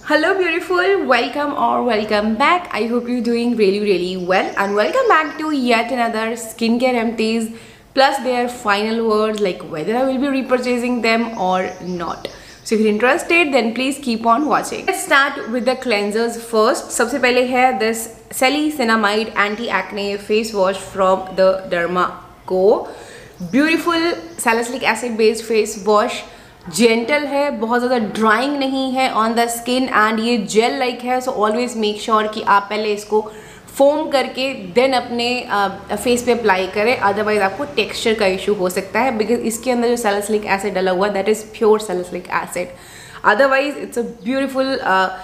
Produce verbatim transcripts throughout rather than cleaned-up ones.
Hello beautiful, welcome or welcome back. I hope you're doing really really well and welcome back to yet another skincare empties plus their final words like whether I will be repurchasing them or not. So if you're interested then please keep on watching. Let's start with the cleansers first. सबसे पहले है this Salicylamide Anti-Acne Face Wash from the Derma Co. Beautiful salicylic acid based face wash. Gentle है, बहुत ज़्यादा drying नहीं है on the skin and ये gel like है. सो ऑलवेज मेक श्योर कि आप पहले इसको फोम करके देन अपने फेस पे अप्लाई करें, अदरवाइज आपको टेक्सचर का इशू हो सकता है बिकॉज इसके अंदर जो सैलिसिलिक एसिड डला हुआ that is pure salicylic acid. Otherwise it's a beautiful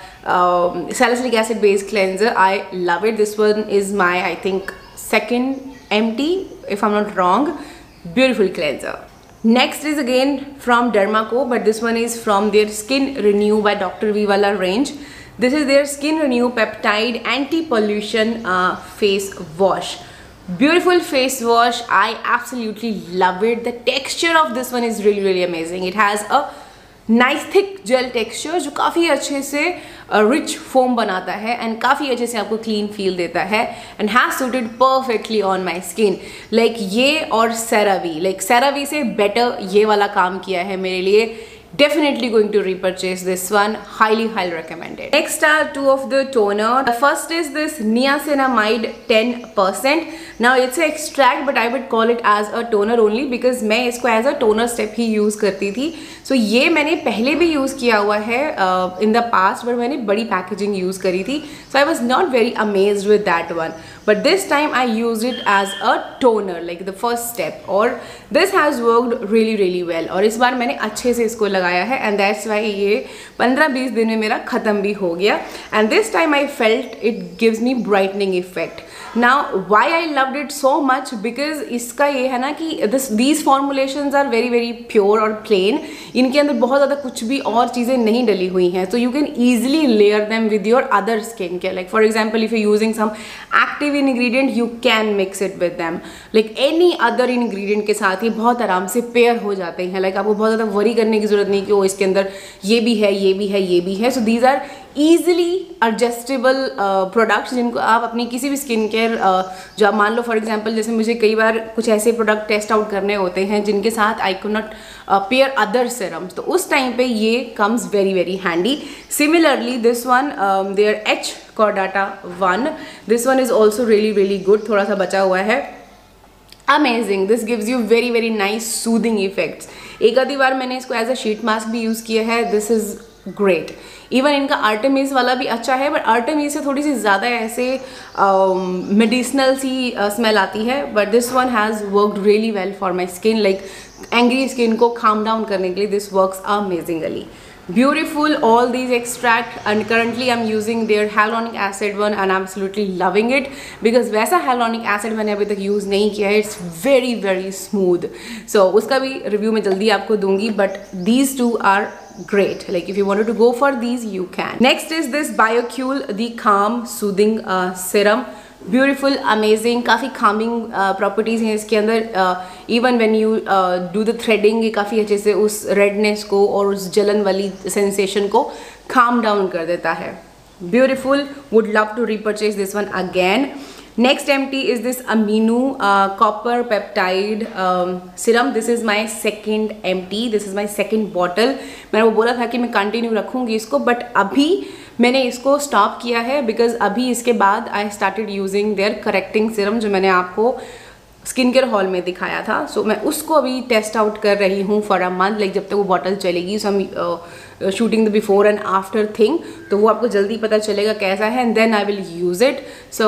salicylic acid based cleanser. I love it. This one is my I think second M T if I am not wrong. Beautiful cleanser. Next is again from Derma Co, but this one is from their Skin Renew by Doctor V wala range. This is their Skin Renew Peptide Anti-Pollution uh, Face Wash. Beautiful face wash. I absolutely love it. The texture of this one is really really amazing. It has a nice thick gel texture जो काफ़ी अच्छे से rich foam बनाता है and काफ़ी अच्छे से आपको क्लीन फील देता है and has suited perfectly on my skin. Like ये और सेरावी लाइक सेरावी से बेटर ये वाला काम किया है मेरे लिए. Definitely going to repurchase this one. Highly, highly recommended. Next are two of the toner. The first is this Niacinamide ten percent. Now it's an extract, but I would call it as a toner only because मैं इसको as a toner step he use करती थी. So ये मैंने पहले भी use किया हुआ है uh, in the past, but मैंने बड़ी packaging use करी थी. So I was not very amazed with that one. But this time I used it as a toner, like the first step. और this has worked really really well. और इस बार मैंने अच्छे से इसको लगाया है and that's why ये पंद्रह बीस दिन में मेरा ख़त्म भी हो गया. And this time I felt it gives me brightening effect. Now why I loved it so much because इसका ये है ना कि this these formulations are very very pure और plain. इनके अंदर बहुत ज़्यादा कुछ भी और चीज़ें नहीं डली हुई हैं. So you can easily layer them with your other skincare. Like for example, if you're using some active ingredient, you can mix it with them. Like any other ingredient के साथ ही बहुत आराम से पेयर हो जाते हैं. Like आपको बहुत ज़्यादा वरी करने की ज़रूरत नहीं कि वो इसके अंदर ये भी है ये भी है ये भी है. So these are easily adjustable products uh, जिनको आप अपनी किसी भी स्किन केयर uh, जो आप मान लो फॉर एग्जांपल जैसे मुझे कई बार कुछ ऐसे प्रोडक्ट टेस्ट आउट करने होते हैं जिनके साथ I could not pair other serums, तो उस टाइम पे ये comes very very handy. Similarly this one there H cordata one, this one is also really really good. थोड़ा सा बचा हुआ है. Amazing. This gives you very very nice soothing effects. एक आधी बार मैंने इसको एज अ शीट मास्क भी यूज़ किया है. This is great. इवन इनका आर्टेमिस वाला भी अच्छा है, बट आर्टेमिस से थोड़ी सी ज़्यादा ऐसे मेडिसिनल सी स्मेल आती है. But this one has worked really well for my skin. Like angry skin को काम डाउन करने के लिए this works amazingly. Beautiful all these extract and currently I'm using their hyaluronic acid one and I'm absolutely loving it because वैसा hyaluronic acid मैंने अभी तक use नहीं किया है. It's very very smooth. So उसका भी review मैं जल्दी आपको दूंगी. But these two are great. Like if you wanted to go for these you can. Next is this BioCule the Calm Soothing uh, Serum. Beautiful amazing. काफ़ी calming properties हैं इसके अंदर. Even when you do the threading ये काफ़ी अच्छे से उस redness को और उस जलन वाली सेंसेशन को काम डाउन कर देता है. Beautiful. Would love to repurchase this one again. Next empty is this Amino uh, Copper Peptide um, Serum. This is my second empty. This is my second bottle. मैंने वो बोला था कि मैं कंटिन्यू रखूँगी इसको, बट अभी मैंने इसको स्टॉप किया है बिकॉज अभी इसके बाद I started using their correcting serum जो मैंने आपको स्किन केयर हॉल में दिखाया था. सो so, मैं उसको अभी टेस्ट आउट कर रही हूँ फॉर अ मंथ. लाइक जब तक वो बॉटल चलेगी. सो हम shooting the before and after thing, तो वो आपको जल्दी पता चलेगा कैसा है and then I will use it. So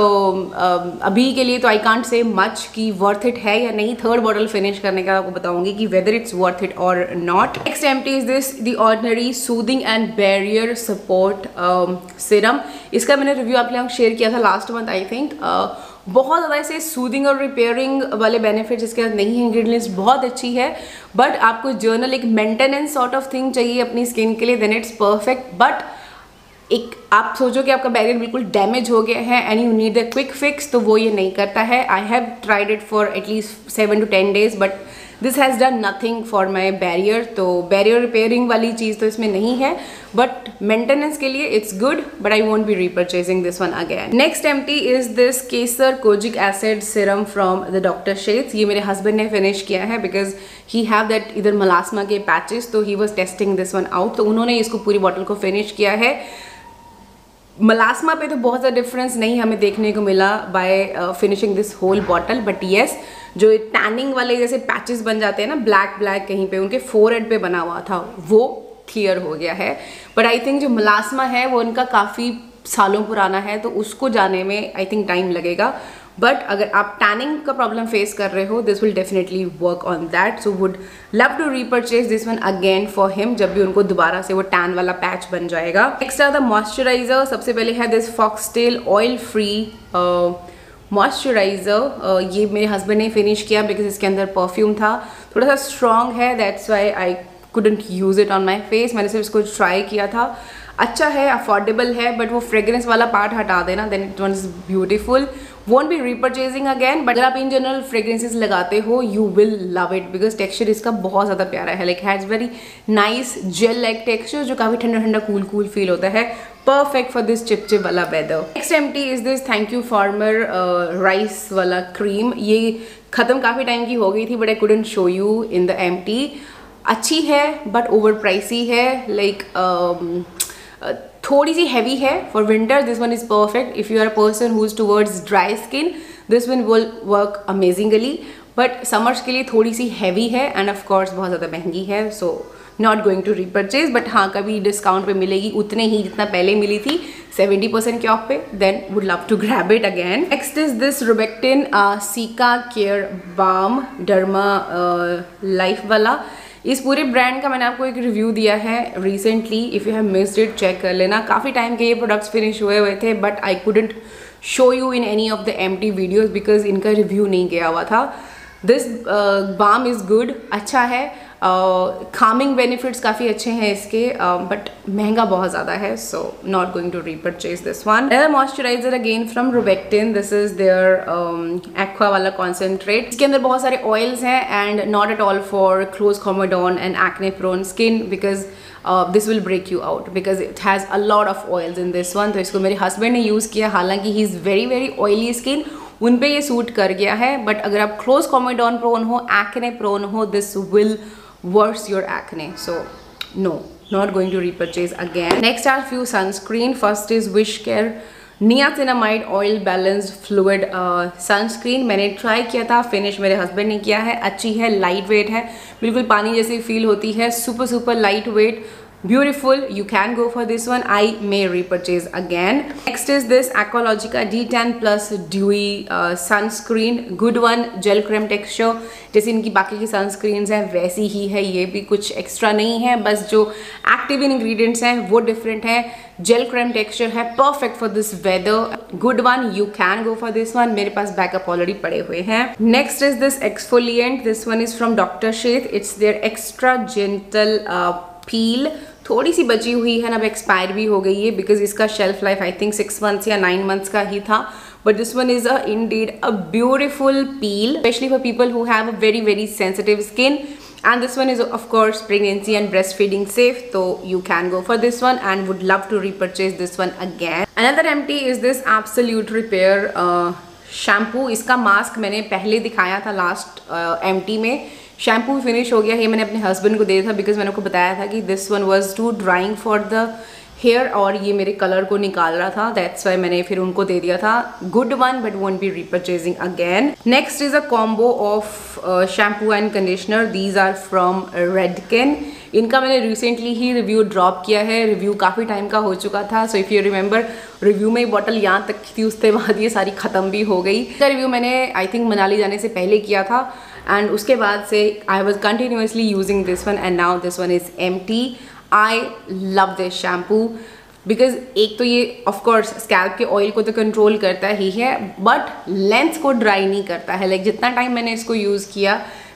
अभी के लिए तो आई कांट से मच कि वर्थ इट है या नहीं. थर्ड बॉटल फिनिश करने का आपको बताऊंगी कि वेदर इट्स वर्थ इट और not. Next empty is this the Ordinary soothing and barrier support serum. इसका मैंने रिव्यू आपके यहाँ शेयर किया था लास्ट मंथ आई थिंक. बहुत ज़्यादा ऐसे सूदिंग और रिपेयरिंग वाले बेनिफिट्स इसके अंदर नहीं है. इंग्रेडिएंट्स बहुत अच्छी है, बट आपको जर्नल एक मेंटेनेंस सॉर्ट ऑफ थिंग चाहिए अपनी स्किन के लिए, देन इट्स परफेक्ट. बट एक आप सोचो कि आपका बैरियर बिल्कुल डैमेज हो गया है and you need a quick fix, तो वो ये नहीं करता है. I have tried it for at least seven to ten days but this has done nothing for my barrier, तो बैरियर रिपेयरिंग वाली चीज़ तो इसमें नहीं है, बट मेंटेनेंस के लिए it's good, but I won't be repurchasing this one again. Next empty is this kesar kojic acid serum from the doctor Sheth's. ये मेरे हस्बैंड ने फिनिश किया है बिकॉज ही हैव दैट इधर मलास्मा के पैचेस, तो he was testing this one out, तो उन्होंने इसको पूरी बॉटल को फिनिश किया है। मलास्मा पे तो बहुत ज़्यादा डिफरेंस नहीं हमें देखने को मिला by finishing this whole bottle, but yes जो टैनिंग वाले जैसे पैचेस बन जाते हैं ना ब्लैक ब्लैक कहीं पे उनके फोरहेड पे बना हुआ था, वो क्लियर हो गया है। बट आई थिंक जो मलास्मा है वो उनका काफ़ी सालों पुराना है, तो उसको जाने में आई थिंक टाइम लगेगा। बट अगर आप टैनिंग का प्रॉब्लम फेस कर रहे हो, this will definitely work on that, so would love to repurchase this one again for him जब भी उनको दोबारा से वो टैन वाला पैच बन जाएगा। Next are the moisturizer. सबसे पहले है this Foxtale oil free moisturizer. ये मेरे हस्बैंड ने फिनिश किया बिकॉज इसके अंदर परफ्यूम था, थोड़ा सा स्ट्रॉन्ग है, that's why I couldn't use it on my face। मैंने सिर्फ इसको ट्राई किया था, अच्छा है, अफोर्डेबल है, बट वो फ्रेग्रेंस वाला पार्ट हटा देना, then it was beautiful. Won't be repurchasing again, but अगर आप इन जनरल फ्रेग्रेंसेस लगाते हो you will love it because texture इसका बहुत ज़्यादा प्यारा है, like has very nice gel like texture जो काफ़ी ठंडा ठंडा कूल कूल फील होता है, परफेक्ट फॉर दिस चिपचिप वाला weather. Next empty is this thank you farmer rice वाला क्रीम। ये ख़त्म काफ़ी टाइम की हो गई थी, but I couldn't show you in the empty. अच्छी है बट ओवर प्राइसी है, लाइक like, uh, थोड़ी सी हैवी है for winter. This one is perfect if you are a person who is towards dry skin, this one will work amazingly, but summers के लिए थोड़ी सी हैवी है and of course बहुत ज़्यादा महंगी है, so not going to repurchase. But हाँ, कभी डिस्काउंट पे मिलेगी उतने ही जितना पहले मिली थी सेवेंटी परसेंट के ऑफ पे, then would love to grab it again. Next is this Rubectin cica care balm Derma Life वाला। इस पूरे ब्रांड का मैंने आपको एक रिव्यू दिया है recently, if you have missed it check कर लेना। काफ़ी टाइम के ये प्रोडक्ट्स फिनिश हुए हुए थे, but I couldn't show you in any of the empty videos because इनका रिव्यू नहीं गया हुआ था। दिस बाम इज़ गुड, अच्छा है, कामिंग uh, बेनिफिट्स काफ़ी अच्छे हैं इसके, बट uh, महंगा बहुत ज़्यादा है, so not going to repurchase this one. Another moisturizer again from Rubectin, this is their aqua वाला कॉन्सेंट्रेट। इसके अंदर बहुत सारे ऑयल्स हैं and not at all for close comedone and acne prone skin because this will break you out because it has a lot of oils in this one. तो इसको मेरे husband ने यूज़ किया, हालांकि he is very very oily skin, उन पे ये suit कर गया है, बट अगर आप क्लोज कॉमेडॉन प्रोन हो, एक्ने प्रोन हो, this will worse your acne, so no, not going to repurchase again. Next are few sunscreen. First is Wishcare niacinamide oil balanced fluid sunscreen. मैंने try किया था, finish मेरे husband ने किया है, अच्छी है, लाइट वेट है, बिल्कुल पानी जैसी फील होती है, super super lightweight, beautiful. You can go for this one. I may repurchase again. Next is this Aqualogica D ten plus dewy uh, sunscreen, good one, gel cream texture, जैसे इनकी बाकी की sunscreens हैं वैसी ही है, ये भी कुछ एक्स्ट्रा नहीं है, बस जो एक्टिव इंग्रेडिएंट्स हैं वो डिफरेंट है। जेल क्रीम टेक्सचर है, perfect for this weather, good one, you can go for this one. मेरे पास बैकअप ऑलरेडी पड़े हुए हैं। Next is this exfoliant, this one is from doctor Sheth, it's their extra gentle peel, थोड़ी सी बची हुई है ना, अब एक्सपायर भी हो गई है बिकॉज इसका shelf life I think six months या नाइन मंथ्स का ही था, but this one is a indeed a beautiful peel, especially for people who have a very very sensitive skin, and this one is of course pregnancy and breastfeeding safe, so you can go for this one and would love to repurchase this one again. Another empty is this Absolute Repair uh, shampoo. इसका mask मैंने पहले दिखाया था last empty में, shampoo finish हो गया, ये मैंने अपने हस्बैंड को दे दिया था बिकॉज मैंने आपको बताया था कि this one was too drying for the hair और ये मेरे कलर को निकाल रहा था, दैट्स वाई मैंने फिर उनको दे दिया था। Good one but won't be repurchasing again. Next is a combo of shampoo and conditioner, these are from Redken. इनका मैंने रिसेंटली ही रिव्यू ड्रॉप किया है, रिव्यू काफ़ी टाइम का हो चुका था, so if you remember review में बॉटल यहाँ तक थी, उसके बाद ये सारी ख़त्म भी हो गई। इसका रिव्यू मैंने आई थिंक मनाली जाने से पहले किया था एंड उसके बाद से I was continuously using this one and now this one is empty. I love this shampoo because एक तो ये ऑफकोर्स स्कैल्प के ऑयल को तो कंट्रोल करता ही है बट लेंथ को ड्राई नहीं करता है। लाइक like, जितना टाइम मैंने इसको यूज़ किया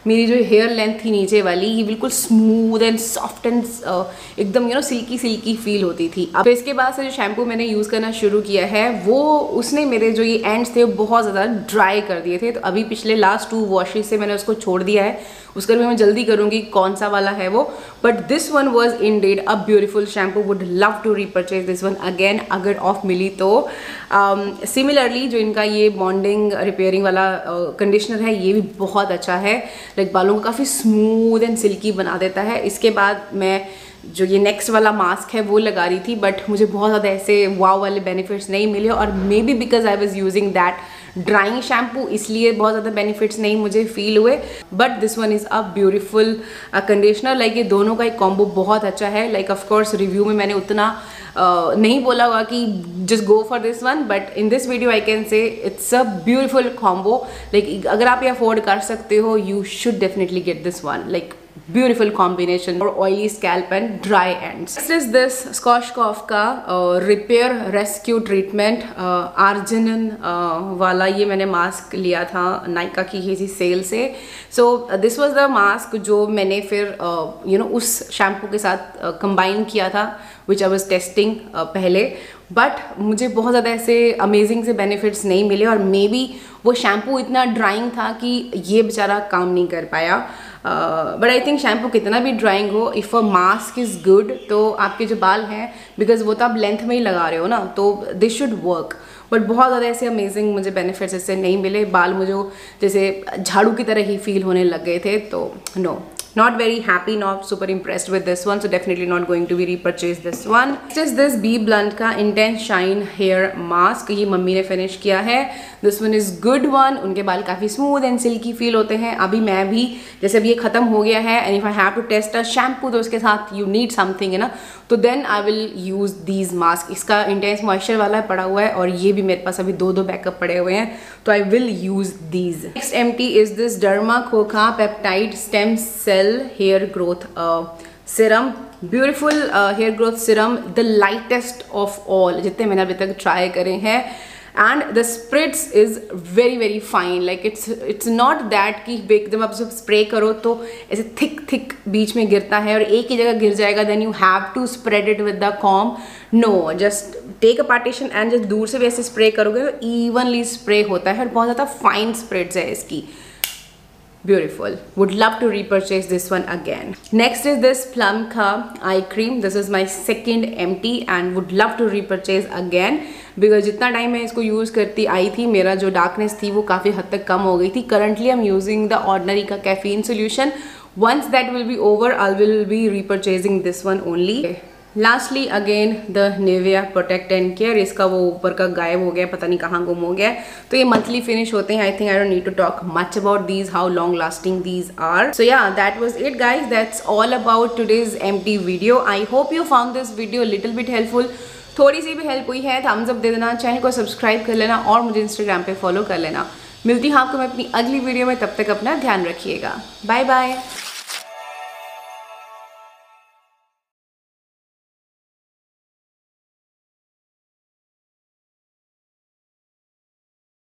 मेरी जो हेयर लेंथ थी नीचे वाली ये बिल्कुल स्मूथ एंड सॉफ्ट एंड एकदम you know silky silky feel होती थी। अब इसके बाद से जो शैम्पू मैंने यूज़ करना शुरू किया है वो उसने मेरे जो ये एंड्स थे बहुत ज़्यादा ड्राई कर दिए थे। तो अभी पिछले लास्ट टू वॉशेज से मैंने उसको छोड़ दिया है, उसका भी मैं जल्दी करूँगी कौन सा वाला है वो। But this one was indeed a beautiful shampoo, would love to repurchase this one again अगर ऑफ मिली तो। सिमिलरली um, जो इनका ये बॉन्डिंग रिपेयरिंग वाला कंडीशनर uh, है ये भी बहुत अच्छा है, लाइक बालों को काफ़ी स्मूथ एंड सिल्की बना देता है। इसके बाद मैं जो ये नेक्स्ट वाला मास्क है वो लगा रही थी, बट मुझे बहुत ज़्यादा ऐसे वाव वाले बेनिफिट्स नहीं मिले, और maybe because I was using that drying shampoo इसलिए बहुत ज़्यादा बेनिफिट्स नहीं मुझे फील हुए। But this one is a beautiful conditioner, like ये दोनों का एक कॉम्बो बहुत अच्छा है। लाइक ऑफकोर्स रिव्यू में मैंने उतना Uh, नहीं बोला हुआ कि just go for this one, but in this video I can say it's a beautiful combo. Like अगर आप ये अफोर्ड कर सकते हो you should definitely get this one, like beautiful combination for oily scalp and dry ends. Next is this Scotch-Koff का repair rescue treatment arginine वाला, ये मैंने मास्क लिया था नाइका की किसी सेल से। So this was the mask जो मैंने फिर you uh, know you know, उस शैम्पू के साथ कंबाइन uh, किया था विच आई वॉज टेस्टिंग पहले, बट मुझे बहुत ज़्यादा ऐसे अमेजिंग से बेनिफिट्स नहीं मिले, और मे बी वो शैम्पू इतना ड्राइंग था कि ये बेचारा काम नहीं कर पाया। बट आई थिंक शैम्पू कितना भी ड्राइंग हो, if a mask is good तो आपके जो बाल हैं, बिकॉज वो तो आप लेंथ में ही लगा रहे हो ना, तो दिस शुड वर्क। बट बहुत ज़्यादा ऐसे अमेजिंग मुझे बेनिफिट्स इससे नहीं मिले, बाल मुझे जैसे झाड़ू की तरह ही फील होने लग गए थे, तो no, not very happy, not super impressed with this one, so definitely not going to be repurchase this one. Next is this B Blunt का Intense Shine Hair Mask, ये मम्मी ने फिनिश किया है। This one is good one, उनके बाल काफ़ी smooth and silkie feel होते हैं। अभी मैं भी जैसे अभी ये ख़त्म हो गया है and if I have to test a shampoo तो उसके साथ यू नीड समथिंग है ना, तो then I will use these mask. इसका इंटेंस मॉइस्चर वाला पड़ा हुआ है और ये भी मेरे पास अभी दो दो बैकअप पड़े हुए हैं, तो I will use these. Next empty is this derma खोखा peptide stem cell hair growth serum, beautiful hair growth serum, the lightest of all जितने मैंने अभी तक ट्राई करे हैं। And the spritz is very very fine, like it's it's not that कि एकदम आप जब स्प्रे करो तो ऐसे थिक थिक बीच में गिरता है और एक ही जगह गिर जाएगा, then you have to spread it with the comb. No, just take a partition and just दूर से भी ऐसे स्प्रे करोगे तो इवनली स्प्रे होता है और बहुत ज़्यादा फाइन स्प्रेड्स है इसकी। Beautiful, would love to repurchase this one again. Next is this Plum ka eye cream. This is my second empty and would love to repurchase again because जितना time मैं इसको यूज़ करती आई थी मेरा जो darkness थी वो काफ़ी हद तक कम हो गई थी। Currently I'm using the Ordinary का caffeine solution. Once that will be over, I will be repurchasing this one only. Lastly again the Nivea protect and care, इसका वो ऊपर का गायब हो गया, पता नहीं कहाँ गुम हो गया, तो ये मंथली फिनिश होते हैं। I think I don't need to talk much about these, how long lasting these are. So yeah that was it guys, that's all about today's empty video. I hope you found this video little bit helpful. थोड़ी सी भी help हुई है Thums up दे देना, channel को subscribe कर लेना और मुझे इंस्टाग्राम पे फॉलो कर लेना। मिलती हूँ आपको मैं अपनी अगली वीडियो में, तब तक अपना ध्यान रखिएगा। Bye bye.